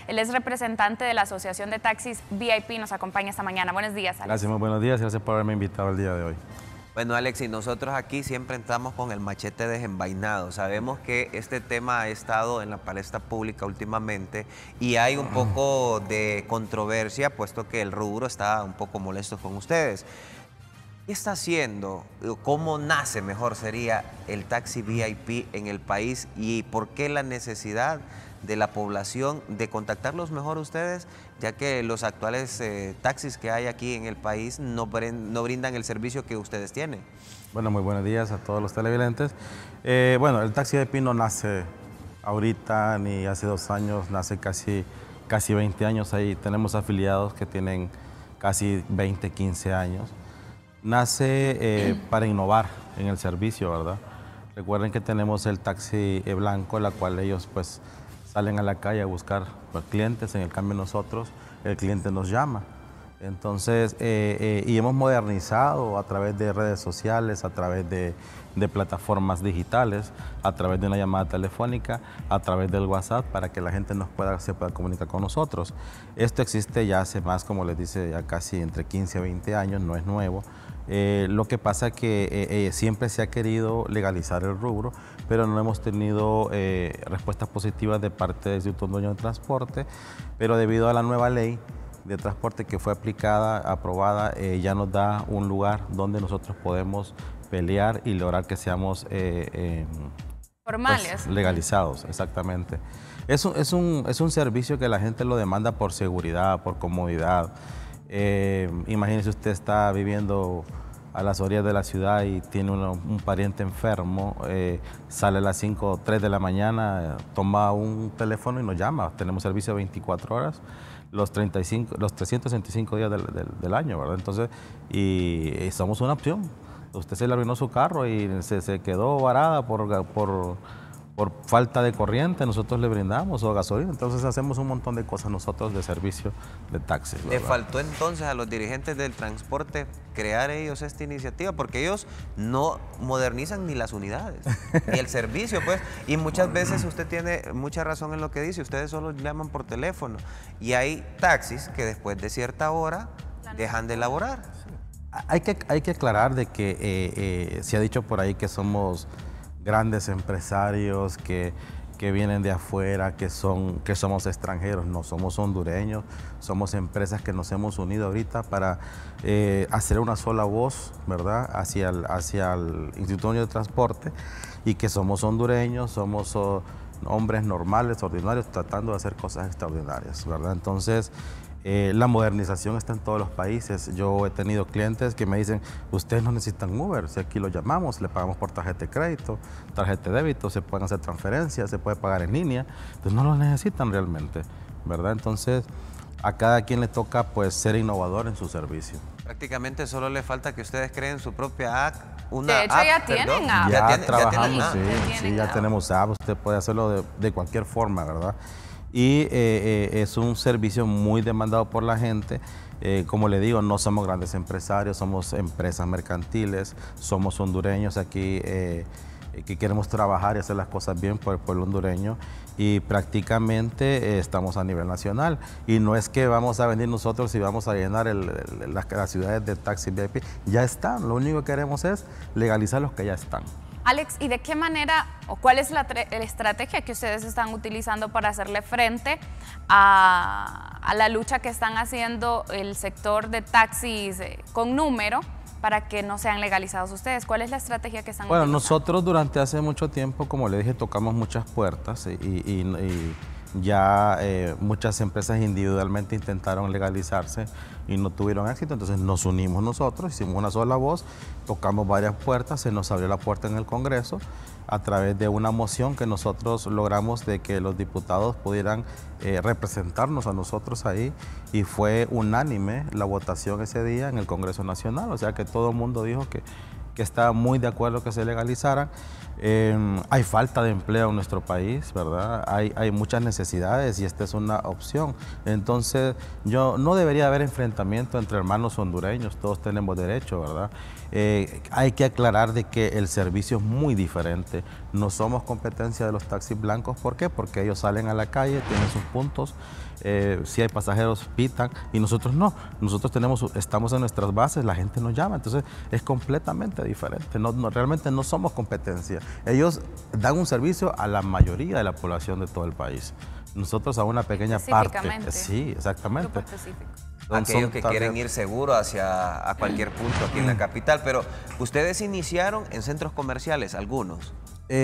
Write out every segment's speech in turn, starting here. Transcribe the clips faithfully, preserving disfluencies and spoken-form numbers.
Él es representante de la Asociación de Taxis V I P, nos acompaña esta mañana. Buenos días, Alex. Gracias, muy buenos días, gracias por haberme invitado el día de hoy. Bueno, Alex, y nosotros aquí siempre estamos con el machete desenvainado. Sabemos que este tema ha estado en la palestra pública últimamente y hay un poco de controversia, puesto que el rubro está un poco molesto con ustedes. ¿Qué está haciendo? ¿Cómo nace, mejor sería, el taxi V I P en el país? ¿Y por qué la necesidad de la población de contactarlos mejor ustedes, ya que los actuales eh, taxis que hay aquí en el país no, no brindan el servicio que ustedes tienen? Bueno, muy buenos días a todos los televidentes. Eh, bueno, el taxi V I P no nace ahorita ni hace dos años, nace casi, casi veinte años. Ahí tenemos afiliados que tienen casi veinte, quince años. Nace eh, para innovar en el servicio, ¿verdad? Recuerden que tenemos el taxi blanco, la cual ellos pues salen a la calle a buscar pues, clientes. En el cambio nosotros, el cliente nos llama. Entonces, eh, eh, y hemos modernizado a través de redes sociales, a través de, de plataformas digitales, a través de una llamada telefónica, a través del WhatsApp, para que la gente nos pueda, se pueda comunicar con nosotros. Esto existe ya hace más, como les dice, ya casi entre quince a veinte años, no es nuevo. Eh, lo que pasa es que eh, eh, siempre se ha querido legalizar el rubro, pero no hemos tenido eh, respuestas positivas de parte del Instituto Dueño de Transporte, pero debido a la nueva ley de transporte que fue aplicada, aprobada, eh, ya nos da un lugar donde nosotros podemos pelear y lograr que seamos eh, eh, formales. Pues, legalizados, exactamente. Es un, es, un, es un servicio que la gente lo demanda por seguridad, por comodidad. Eh, imagínese, usted está viviendo a las orillas de la ciudad y tiene uno, un pariente enfermo, eh, sale a las cinco o tres de la mañana, toma un teléfono y nos llama. Tenemos servicio veinticuatro horas, los, treinta y cinco, los trescientos sesenta y cinco días del, del, del año, ¿verdad? Entonces, y, y somos una opción. Usted se le arruinó su carro y se, se quedó varada por... por por falta de corriente, nosotros le brindamos, o gasolina. Entonces hacemos un montón de cosas nosotros de servicio de taxis. ¿Le faltó entonces a los dirigentes del transporte crear ellos esta iniciativa? Porque ellos no modernizan ni las unidades, ni el servicio, pues. Y muchas veces usted tiene mucha razón en lo que dice, ustedes solo llaman por teléfono. Y hay taxis que después de cierta hora dejan de elaborar. Hay que, hay que aclarar de que eh, eh, se ha dicho por ahí que somos grandes empresarios que, que vienen de afuera, que, son, que somos extranjeros. No, somos hondureños, somos empresas que nos hemos unido ahorita para eh, hacer una sola voz, ¿verdad?, hacia el, hacia el Instituto de Transporte, y que somos hondureños, somos oh, hombres normales, ordinarios, tratando de hacer cosas extraordinarias, ¿verdad? Entonces, Eh, la modernización está en todos los países. Yo he tenido clientes que me dicen, ustedes no necesitan Uber, si aquí lo llamamos, le pagamos por tarjeta de crédito, tarjeta de débito, se pueden hacer transferencias, se puede pagar en línea, entonces no lo necesitan realmente, ¿verdad? Entonces, a cada quien le toca pues ser innovador en su servicio. Prácticamente solo le falta que ustedes creen su propia app. Una de hecho, app, ya tienen perdón, app. Ya, ya tienen, trabajamos, ya tienen sí, app. sí, ya tenemos app, usted puede hacerlo de, de cualquier forma, ¿verdad? Y eh, eh, es un servicio muy demandado por la gente. Eh, como le digo, no somos grandes empresarios, somos empresas mercantiles, somos hondureños aquí eh, que queremos trabajar y hacer las cosas bien por el pueblo hondureño, y prácticamente eh, estamos a nivel nacional. Y no es que vamos a venir nosotros y vamos a llenar el, el, las, las ciudades de taxi V I P, ya están. Lo único que queremos es legalizar los que ya están. Alex, ¿y de qué manera o cuál es la, la estrategia que ustedes están utilizando para hacerle frente a, a la lucha que están haciendo el sector de taxis eh, con número para que no sean legalizados ustedes? ¿Cuál es la estrategia que están bueno, utilizando? Bueno, nosotros durante hace mucho tiempo, como le dije, tocamos muchas puertas y, y, y ya eh, muchas empresas individualmente intentaron legalizarse y no tuvieron éxito. Entonces nos unimos nosotros, hicimos una sola voz, tocamos varias puertas, se nos abrió la puerta en el Congreso a través de una moción que nosotros logramos de que los diputados pudieran eh, representarnos a nosotros ahí, y fue unánime la votación ese día en el Congreso Nacional. O sea que todo el mundo dijo que que está muy de acuerdo que se legalizaran. Eh, hay falta de empleo en nuestro país, ¿verdad? Hay, hay muchas necesidades y esta es una opción. Entonces, yo no debería haber enfrentamiento entre hermanos hondureños, todos tenemos derecho, ¿verdad? Eh, hay que aclarar de que el servicio es muy diferente. No somos competencia de los taxis blancos. ¿Por qué? Porque ellos salen a la calle, tienen sus puntos. Eh, si hay pasajeros, pitan, y nosotros no. Nosotros tenemos, estamos en nuestras bases, la gente nos llama, entonces es completamente diferente. No, no, realmente no somos competencia. Ellos dan un servicio a la mayoría de la población de todo el país. Nosotros a una pequeña parte. Sí, exactamente. Son, Aquellos que quieren ir seguro hacia a cualquier punto aquí en la capital, pero ustedes iniciaron en centros comerciales, algunos.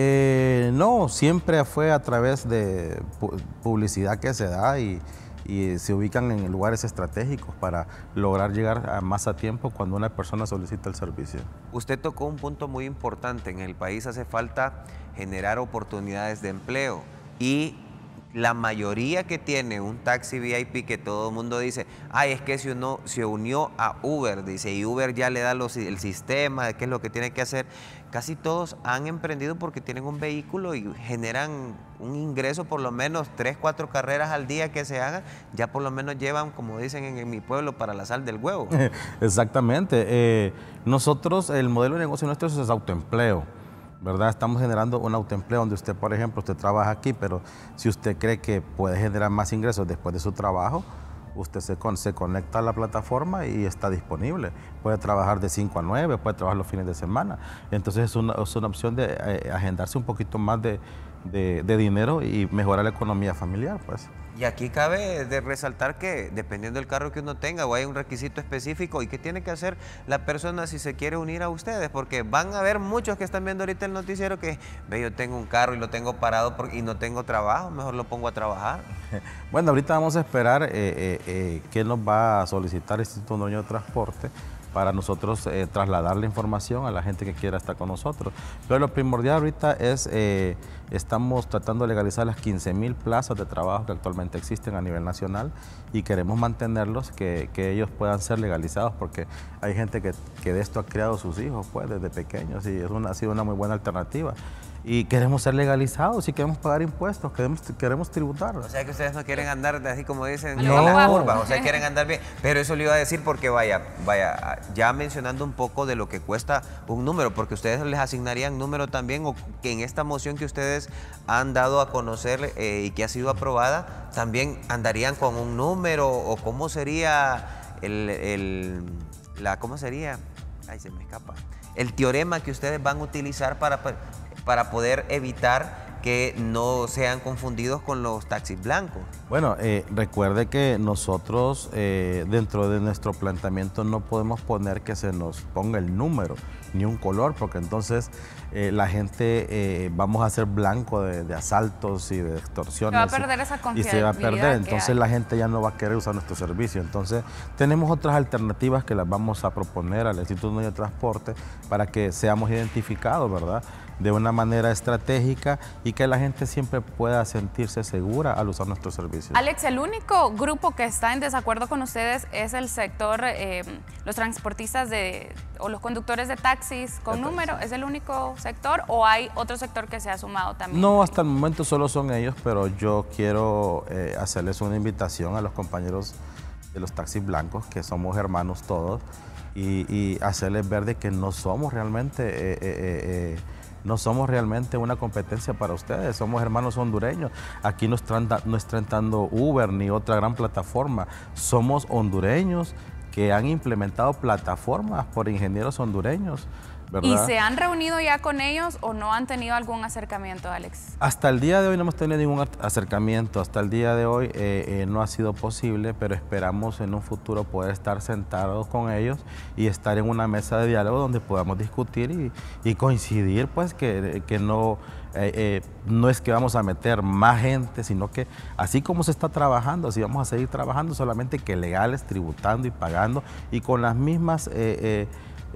Eh, no, siempre fue a través de pu publicidad que se da y, y se ubican en lugares estratégicos para lograr llegar a más a tiempo cuando una persona solicita el servicio. Usted tocó un punto muy importante. En el país hace falta generar oportunidades de empleo y la mayoría que tiene un taxi V I P, que todo el mundo dice, ay, es que se, uno, se unió a Uber, dice, y Uber ya le da los, el sistema de qué es lo que tiene que hacer. Casi todos han emprendido porque tienen un vehículo y generan un ingreso, por lo menos tres, cuatro carreras al día que se hagan, ya por lo menos llevan, como dicen en, en mi pueblo, para la sal del huevo. Exactamente. Eh, nosotros, el modelo de negocio nuestro es autoempleo, ¿verdad? Estamos generando un autoempleo donde usted, por ejemplo, usted trabaja aquí, pero si usted cree que puede generar más ingresos después de su trabajo, usted se, con, se conecta a la plataforma y está disponible. Puede trabajar de cinco a nueve, puede trabajar los fines de semana. Entonces es una, es una opción de eh, agendarse un poquito más de, de, de dinero y mejorar la economía familiar, pues. Y aquí cabe de resaltar que dependiendo del carro que uno tenga o hay un requisito específico y qué tiene que hacer la persona si se quiere unir a ustedes, porque van a haber muchos que están viendo ahorita el noticiero que, ve, yo tengo un carro y lo tengo parado por, y no tengo trabajo, mejor lo pongo a trabajar. Bueno, ahorita vamos a esperar eh, eh, eh, qué nos va a solicitar el Instituto Hondureño de Transporte para nosotros eh, trasladar la información a la gente que quiera estar con nosotros. Pero lo primordial ahorita es, eh, estamos tratando de legalizar las quince mil plazas de trabajo que actualmente existen a nivel nacional y queremos mantenerlos, que, que ellos puedan ser legalizados, porque hay gente que, que de esto ha criado sus hijos pues, desde pequeños y es una, ha sido una muy buena alternativa. Y queremos ser legalizados y queremos pagar impuestos, queremos, queremos tributar. O sea que ustedes no quieren andar así como dicen no. en las curvas, o sea, quieren andar bien. Pero eso le iba a decir porque vaya, vaya, ya mencionando un poco de lo que cuesta un número, porque ustedes les asignarían número también, o que en esta moción que ustedes han dado a conocer eh, y que ha sido aprobada, también andarían con un número, o cómo sería el, el la, ¿cómo sería? Ay, se me escapa. El teorema que ustedes van a utilizar para... para para poder evitar que no sean confundidos con los taxis blancos. Bueno, eh, recuerde que nosotros eh, dentro de nuestro planteamiento no podemos poner que se nos ponga el número ni un color, porque entonces eh, la gente eh, vamos a ser blanco de, de asaltos y de extorsiones. Se va a perder esa confianza. Y se va a perder, entonces la gente ya no va a querer usar nuestro servicio. Entonces tenemos otras alternativas que las vamos a proponer al Instituto de Transporte para que seamos identificados, ¿verdad?, de una manera estratégica y que la gente siempre pueda sentirse segura al usar nuestros servicios. Alex, el único grupo que está en desacuerdo con ustedes es el sector, eh, los transportistas de, o los conductores de taxis con de número, taxi. ¿Es el único sector o hay otro sector que se ha sumado también? No, hasta el momento solo son ellos, pero yo quiero eh, hacerles una invitación a los compañeros de los taxis blancos, que somos hermanos todos, y, y hacerles ver de que no somos realmente... Eh, eh, eh, No somos realmente una competencia para ustedes, somos hermanos hondureños. Aquí no están, no está entrando Uber ni otra gran plataforma. Somos hondureños que han implementado plataformas por ingenieros hondureños, ¿verdad? ¿Y se han reunido ya con ellos o no han tenido algún acercamiento, Alex? Hasta el día de hoy no hemos tenido ningún acercamiento. Hasta el día de hoy eh, eh, no ha sido posible, pero esperamos en un futuro poder estar sentados con ellos y estar en una mesa de diálogo donde podamos discutir y, y coincidir, pues, que, que no, eh, eh, no es que vamos a meter más gente, sino que así como se está trabajando, así vamos a seguir trabajando, solamente que legales, tributando y pagando y con las mismas... Eh, eh,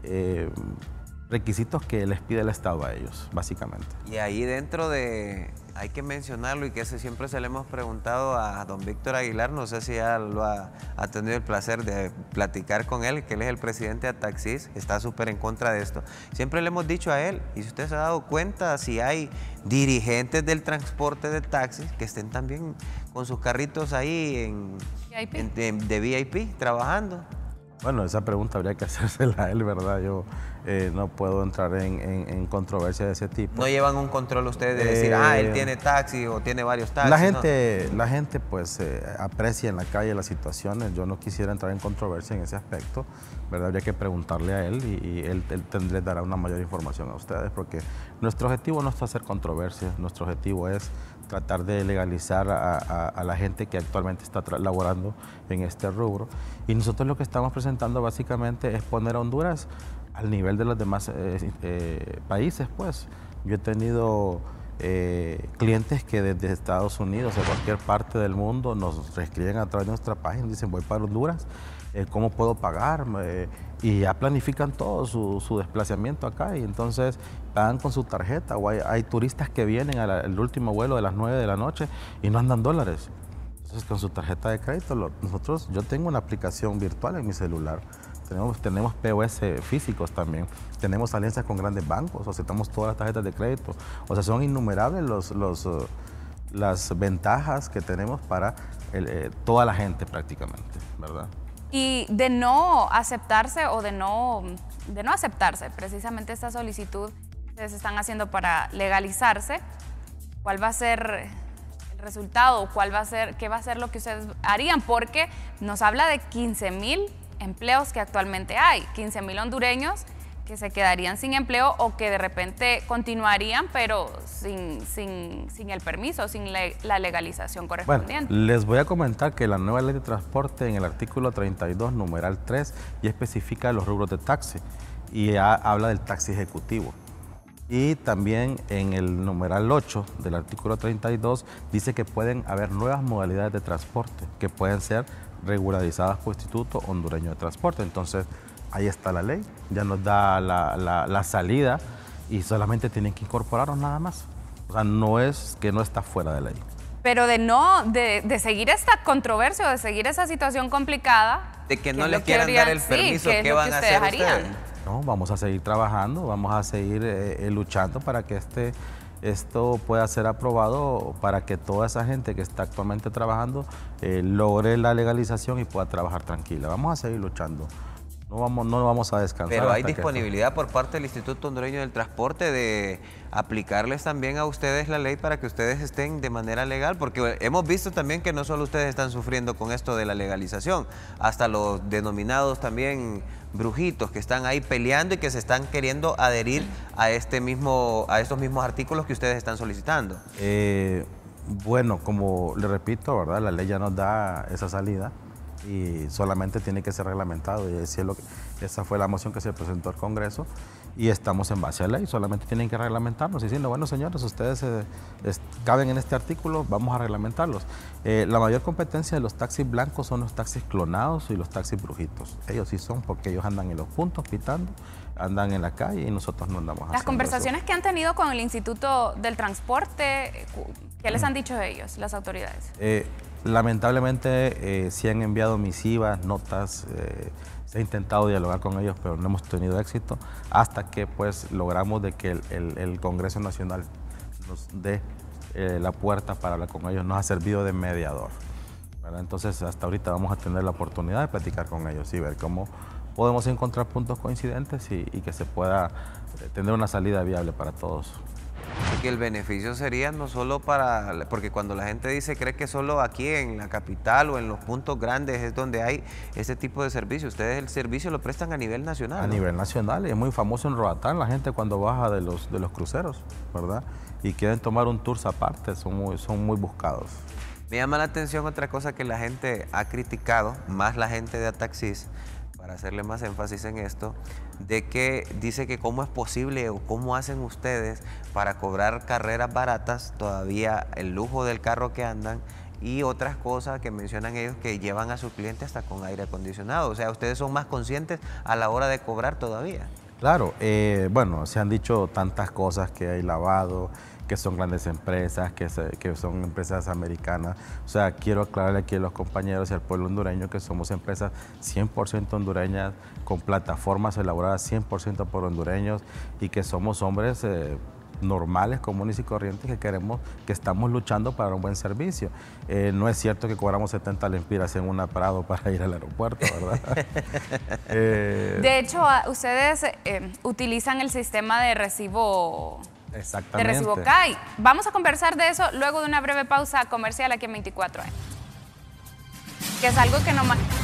eh, requisitos que les pide el Estado a ellos, básicamente. Y ahí dentro de, Hay que mencionarlo y que ese siempre se le hemos preguntado a don Víctor Aguilar, no sé si ya lo ha, ha tenido el placer de platicar con él, que él es el presidente de Ataxis, está súper en contra de esto. Siempre le hemos dicho a él, y si usted se ha dado cuenta, si hay dirigentes del transporte de taxis que estén también con sus carritos ahí en, en, en, de V I P trabajando. Bueno, esa pregunta habría que hacérsela a él, ¿verdad? Yo eh, no puedo entrar en, en, en controversia de ese tipo. ¿No llevan un control ustedes de decir, eh, ah, él tiene taxi o tiene varios taxis? La gente, ¿no? la gente pues eh, aprecia en la calle las situaciones. Yo no quisiera entrar en controversia en ese aspecto, ¿verdad? Habría que preguntarle a él y, y él, él tendrá, dará una mayor información a ustedes, porque nuestro objetivo no es hacer controversia, nuestro objetivo es tratar de legalizar a, a, a la gente que actualmente está laborando en este rubro. Y nosotros lo que estamos presentando básicamente es poner a Honduras al nivel de los demás eh, eh, países, pues. Yo he tenido eh, clientes que desde Estados Unidos, de cualquier parte del mundo, nos escriben a través de nuestra página, dicen, voy para Honduras, eh, ¿cómo puedo pagar? Eh, y ya planifican todo su, su desplazamiento acá y entonces pagan con su tarjeta. O hay, hay turistas que vienen al último vuelo de las nueve de la noche y no andan dólares. Entonces con su tarjeta de crédito, lo, nosotros, yo tengo una aplicación virtual en mi celular. Tenemos, tenemos P O S físicos también, tenemos alianzas con grandes bancos, aceptamos todas las tarjetas de crédito. O sea, son innumerables los, los, uh, las ventajas que tenemos para el, eh, toda la gente prácticamente, ¿verdad? Y de no aceptarse o de no, de no aceptarse precisamente esta solicitud que ustedes están haciendo para legalizarse, ¿cuál va a ser el resultado? ¿Cuál va a ser, qué va a ser lo que ustedes harían? Porque nos habla de quince mil empleos que actualmente hay, quince mil hondureños que se quedarían sin empleo o que de repente continuarían, pero sin, sin, sin el permiso, sin le, la legalización correspondiente. Bueno, les voy a comentar que la nueva ley de transporte en el artículo treinta y dos, numeral tres, ya especifica los rubros de taxi y ya habla del taxi ejecutivo. Y también en el numeral ocho del artículo treinta y dos dice que pueden haber nuevas modalidades de transporte que pueden ser regularizadas por Instituto Hondureño de Transporte. Entonces, ahí está la ley, ya nos da la, la, la salida y solamente tienen que incorporarnos nada más. O sea, no es que no está fuera de ley. Pero de no, de, de seguir esta controversia o de seguir esa situación complicada. De que no les quieran dar el permiso, sí, ¿qué van a hacer ustedes? No, vamos a seguir trabajando, vamos a seguir eh, luchando para que este, esto pueda ser aprobado, para que toda esa gente que está actualmente trabajando eh, logre la legalización y pueda trabajar tranquila. Vamos a seguir luchando. No vamos, no vamos a descansar. Pero hay disponibilidad por parte del Instituto Hondureño del Transporte de aplicarles también a ustedes la ley para que ustedes estén de manera legal, porque hemos visto también que no solo ustedes están sufriendo con esto de la legalización, hasta los denominados también brujitos que están ahí peleando y que se están queriendo adherir a, este mismo, a estos mismos artículos que ustedes están solicitando. Eh, bueno, como le repito, ¿verdad? La ley ya nos da esa salida y solamente tiene que ser reglamentado. Y es lo que, esa fue la moción que se presentó al Congreso y estamos en base a ley, solamente tienen que reglamentarnos diciendo, bueno señores, ustedes eh, es, caben en este artículo, vamos a reglamentarlos. Eh, la mayor competencia de los taxis blancos son los taxis clonados y los taxis brujitos. Ellos sí son porque ellos andan en los puntos pitando, andan en la calle y nosotros no andamos haciendo Las conversaciones eso. que han tenido con el Instituto del Transporte, ¿qué les han dicho ellos, las autoridades? Eh, Lamentablemente eh, sí han enviado misivas, notas, eh, se ha intentado dialogar con ellos, pero no hemos tenido éxito hasta que pues logramos de que el, el, el Congreso Nacional nos dé eh, la puerta para hablar con ellos, nos ha servido de mediador, ¿verdad? Entonces hasta ahorita vamos a tener la oportunidad de platicar con ellos y ver cómo podemos encontrar puntos coincidentes y, y que se pueda tener una salida viable para todos. Que el beneficio sería no solo para, porque cuando la gente dice, cree que solo aquí en la capital o en los puntos grandes es donde hay ese tipo de servicio. Ustedes el servicio lo prestan a nivel nacional, A ¿no? nivel nacional, es muy famoso en Roatán, la gente cuando baja de los, de los cruceros, ¿verdad? Y quieren tomar un tour aparte, son muy, son muy buscados. Me llama la atención otra cosa que la gente ha criticado, más la gente de Ataxis, para hacerle más énfasis en esto, de que dice que cómo es posible o cómo hacen ustedes para cobrar carreras baratas, todavía el lujo del carro que andan y otras cosas que mencionan ellos que llevan a su cliente hasta con aire acondicionado. O sea, ustedes son más conscientes a la hora de cobrar todavía. Claro, eh, bueno, se han dicho tantas cosas, que hay lavado, que son grandes empresas, que, se, que son empresas americanas. O sea, quiero aclararle aquí a los compañeros y al pueblo hondureño que somos empresas cien por ciento hondureñas, con plataformas elaboradas cien por ciento por hondureños y que somos hombres eh, normales, comunes y corrientes que queremos, que estamos luchando para un buen servicio. Eh, no es cierto que cobramos setenta lempiras en una parada para ir al aeropuerto, ¿verdad? eh, de hecho, ustedes eh, utilizan el sistema de recibo, exactamente. de recibo C A I. Vamos a conversar de eso luego de una breve pausa comercial aquí en veinticuatro años. Que es algo que no...